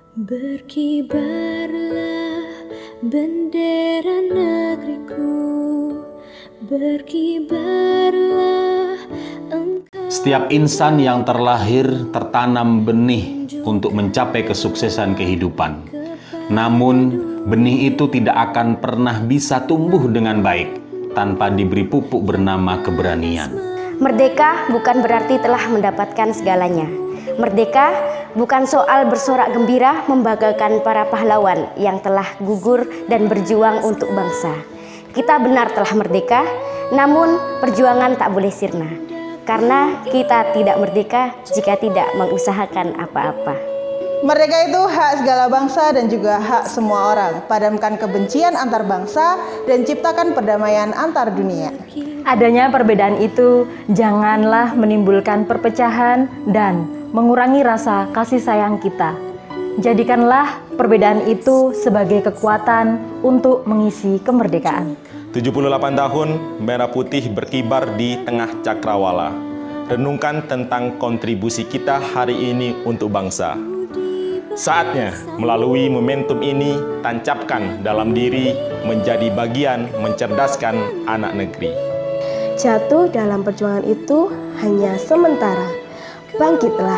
Berkibarlah bendera negeriku, berkibarlah engkau. Setiap insan yang terlahir tertanam benih untuk mencapai kesuksesan kehidupan. Namun, benih itu tidak akan pernah bisa tumbuh dengan baik tanpa diberi pupuk bernama keberanian. Merdeka bukan berarti telah mendapatkan segalanya. Merdeka bukan soal bersorak gembira membanggakan para pahlawan yang telah gugur dan berjuang untuk bangsa. Kita benar telah merdeka, namun perjuangan tak boleh sirna. Karena kita tidak merdeka jika tidak mengusahakan apa-apa. Merdeka itu hak segala bangsa dan juga hak semua orang. Padamkan kebencian antar bangsa dan ciptakan perdamaian antar dunia. Adanya perbedaan itu janganlah menimbulkan perpecahan dan mengurangi rasa kasih sayang kita. Jadikanlah perbedaan itu sebagai kekuatan untuk mengisi kemerdekaan. 78 tahun merah putih berkibar di tengah cakrawala. Renungkan tentang kontribusi kita hari ini untuk bangsa. Saatnya melalui momentum ini tancapkan dalam diri menjadi bagian mencerdaskan anak negeri. Jatuh dalam perjuangan itu hanya sementara. Bangkitlah,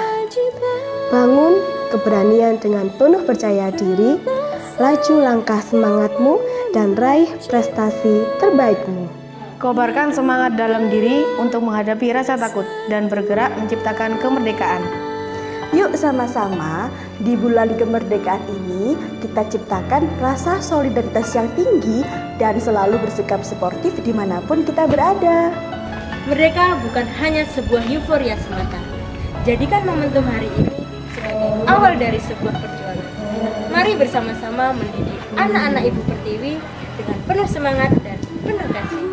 bangun keberanian dengan penuh percaya diri, laju langkah semangatmu dan raih prestasi terbaikmu. Kobarkan semangat dalam diri untuk menghadapi rasa takut dan bergerak menciptakan kemerdekaan. Yuk sama-sama di bulan kemerdekaan ini kita ciptakan rasa solidaritas yang tinggi dan selalu bersikap sportif dimanapun kita berada. Merdeka bukan hanya sebuah euforia semata. Jadikan momentum hari ini sebagai awal dari sebuah perjuangan. Mari bersama-sama mendidik anak-anak Ibu Pertiwi dengan penuh semangat dan penuh kasih.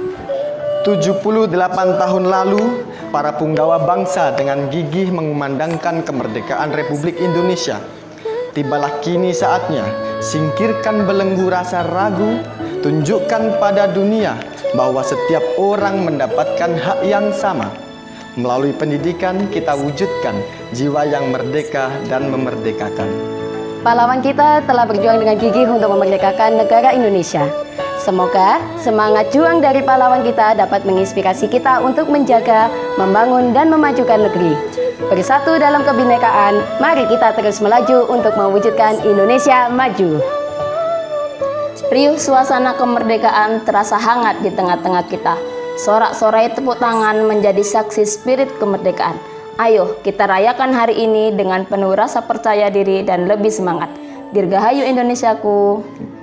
78 tahun lalu, para punggawa bangsa dengan gigih mengumandangkan kemerdekaan Republik Indonesia. Tibalah kini saatnya, singkirkan belenggu rasa ragu, tunjukkan pada dunia bahwa setiap orang mendapatkan hak yang sama. Melalui pendidikan kita wujudkan jiwa yang merdeka dan memerdekakan. Pahlawan kita telah berjuang dengan gigih untuk memerdekakan negara Indonesia. Semoga semangat juang dari pahlawan kita dapat menginspirasi kita untuk menjaga, membangun, dan memajukan negeri. Bersatu dalam kebinekaan, mari kita terus melaju untuk mewujudkan Indonesia maju. Riuh suasana kemerdekaan terasa hangat di tengah-tengah kita. Sorak-sorai tepuk tangan menjadi saksi spirit kemerdekaan. Ayo kita rayakan hari ini dengan penuh rasa percaya diri dan lebih semangat. Dirgahayu Indonesiaku.